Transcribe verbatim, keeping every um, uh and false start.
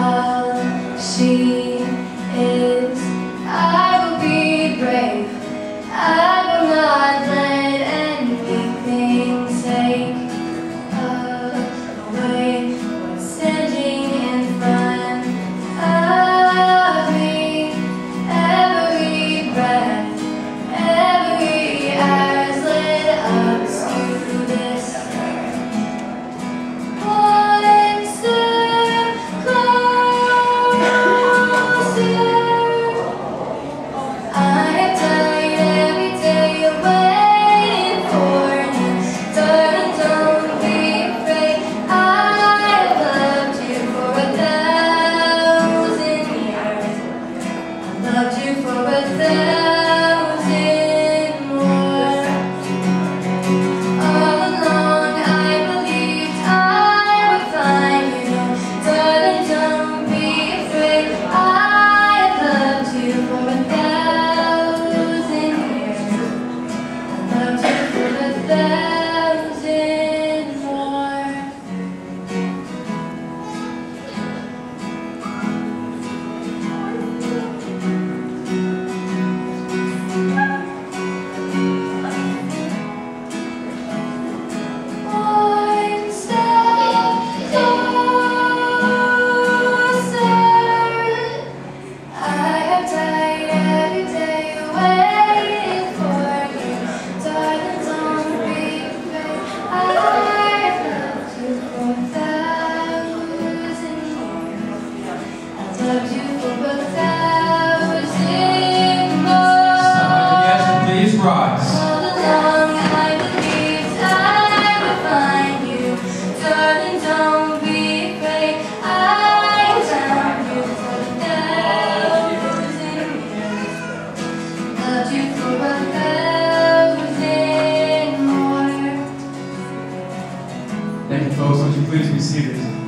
all she is. I will be brave. I will not let anything take away what's standing in front of me. Every breath, every hour's led us to this. One step closer. I have died every day waiting for you. Darling, don't be afraid. I have loved you for a thousand years. I loved you for a thousand more. All along I believed I would find you. Darling, don't be afraid. I have loved you for a thousand years. I loved you for a thousand more. One step closer. I have died every day waiting for you. Darling, don't be afraid. I have loved you for a thousand years. I loved you for a thousand more. Yes, please rise. All along I believed I would find you. Darling, don't be afraid. I found you for a thousand years. Loved you for a thousand more. Thank you, folks. Would you please be seated?